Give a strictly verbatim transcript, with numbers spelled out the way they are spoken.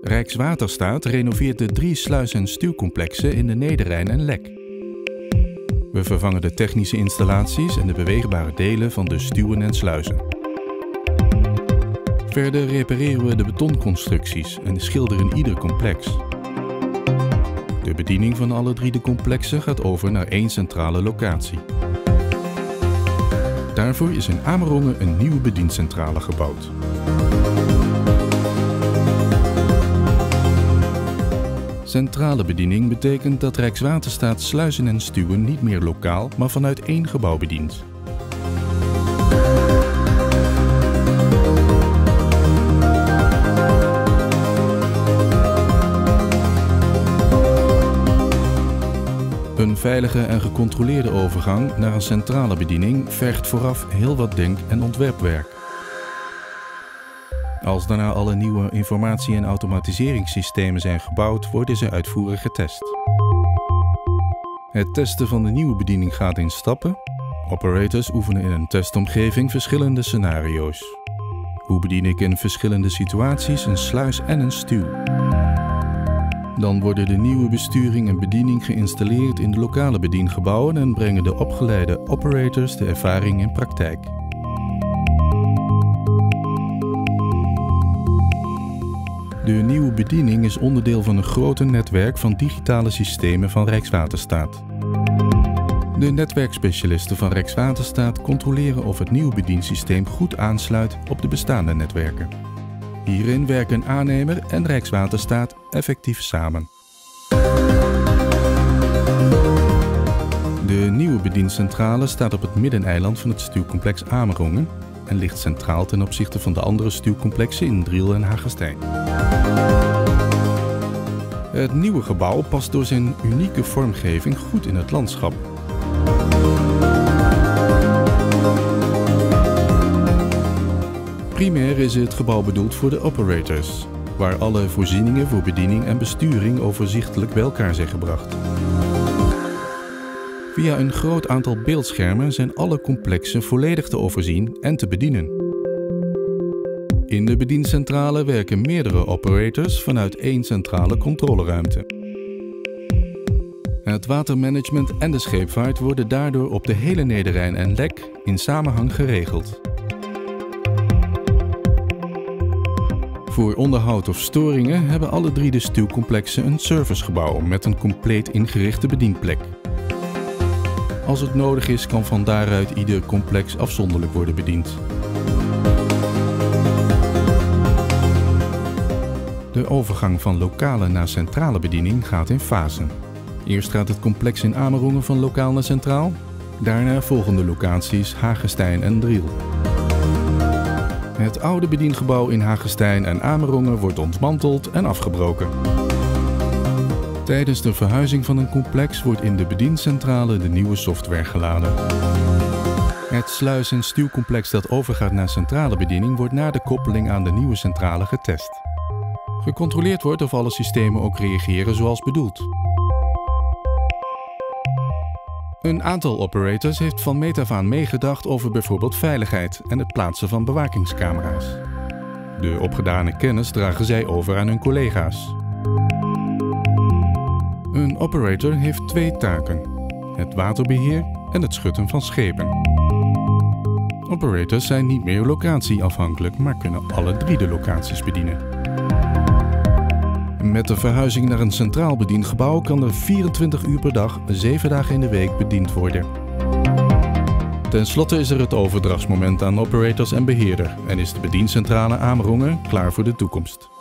Rijkswaterstaat renoveert de drie sluis- en stuwcomplexen in de Nederrijn en Lek. We vervangen de technische installaties en de beweegbare delen van de stuwen en sluizen. Verder repareren we de betonconstructies en schilderen ieder complex. De bediening van alle drie de complexen gaat over naar één centrale locatie. Daarvoor is in Amerongen een nieuwe bediencentrale gebouwd. Centrale bediening betekent dat Rijkswaterstaat sluizen en stuwen niet meer lokaal, maar vanuit één gebouw bedient. Een veilige en gecontroleerde overgang naar een centrale bediening vergt vooraf heel wat denk- en ontwerpwerk. Als daarna alle nieuwe informatie- en automatiseringssystemen zijn gebouwd, worden ze uitvoerig getest. Het testen van de nieuwe bediening gaat in stappen. Operators oefenen in een testomgeving verschillende scenario's. Hoe bedien ik in verschillende situaties een sluis en een stuw? Dan worden de nieuwe besturing en bediening geïnstalleerd in de lokale bediengebouwen en brengen de opgeleide operators de ervaring in praktijk. De nieuwe bediening is onderdeel van een groter netwerk van digitale systemen van Rijkswaterstaat. De netwerkspecialisten van Rijkswaterstaat controleren of het nieuwe bediensysteem goed aansluit op de bestaande netwerken. Hierin werken aannemer en Rijkswaterstaat effectief samen. De nieuwe bediencentrale staat op het middeneiland van het stuwcomplex Amerongen en ligt centraal ten opzichte van de andere stuwcomplexen in Driel en Hagestein. Het nieuwe gebouw past door zijn unieke vormgeving goed in het landschap. Primair is het gebouw bedoeld voor de operators, waar alle voorzieningen voor bediening en besturing overzichtelijk bij elkaar zijn gebracht. Via een groot aantal beeldschermen zijn alle complexen volledig te overzien en te bedienen. In de bediencentrale werken meerdere operators vanuit één centrale controleruimte. Het watermanagement en de scheepvaart worden daardoor op de hele Nederrijn en Lek in samenhang geregeld. Voor onderhoud of storingen hebben alle drie de stuwcomplexen een servicegebouw met een compleet ingerichte bedienplek. Als het nodig is, kan van daaruit ieder complex afzonderlijk worden bediend. De overgang van lokale naar centrale bediening gaat in fasen. Eerst gaat het complex in Amerongen van lokaal naar centraal. Daarna volgen de locaties Hagestein en Driel. Het oude bediengebouw in Hagestein en Amerongen wordt ontmanteld en afgebroken. Tijdens de verhuizing van een complex wordt in de bediencentrale de nieuwe software geladen. Het sluis- en stuwcomplex dat overgaat naar centrale bediening wordt na de koppeling aan de nieuwe centrale getest. Gecontroleerd wordt of alle systemen ook reageren zoals bedoeld. Een aantal operators heeft van meet af aan meegedacht over bijvoorbeeld veiligheid en het plaatsen van bewakingscamera's. De opgedane kennis dragen zij over aan hun collega's. Een operator heeft twee taken: het waterbeheer en het schutten van schepen. Operators zijn niet meer locatieafhankelijk, maar kunnen alle drie de locaties bedienen. Met de verhuizing naar een centraal bediengebouw kan er vierentwintig uur per dag, zeven dagen in de week bediend worden. Ten slotte is er het overdrachtsmoment aan operators en beheerder en is de bediencentrale Amerongen klaar voor de toekomst.